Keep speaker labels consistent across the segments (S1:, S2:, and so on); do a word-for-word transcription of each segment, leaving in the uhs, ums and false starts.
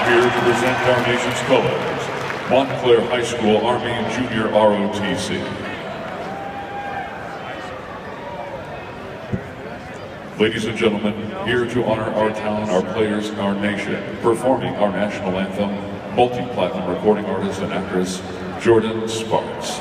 S1: here to present our nation's colors, Montclair High School Army Junior R O T C. Ladies and gentlemen, here to honor our town, our players, our nation, performing our national anthem, multi-platinum recording artist and actress, Jordin Sparks.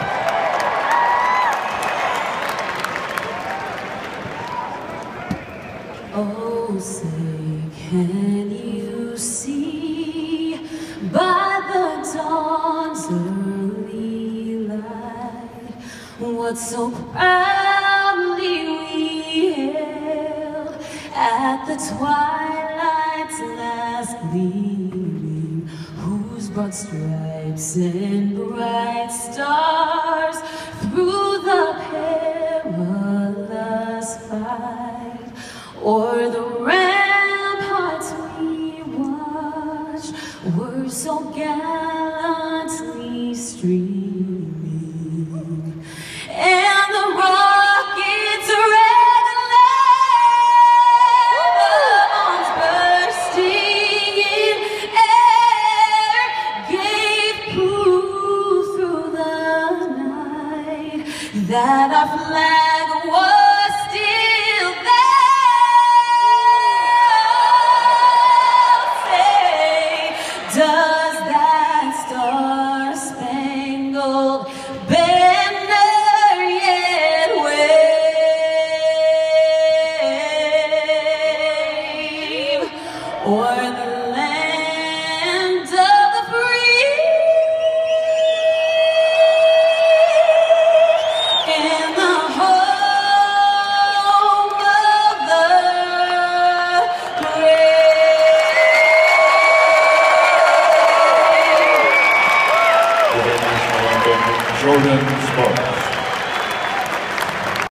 S2: Oh, say, can you see by the dawn's early light what so proudly we hailed at the twilight's last gleaming, whose broad stripes and bright stars through the perilous fight o'er the ramparts we watched were so gallantly streaming, and the rockets' red lamps bursting in air gave proof through the night that our flag was still there. Does that star-spangled banner yet wave o'er the land of the free and the home of the brave?
S1: Jordin Sparks.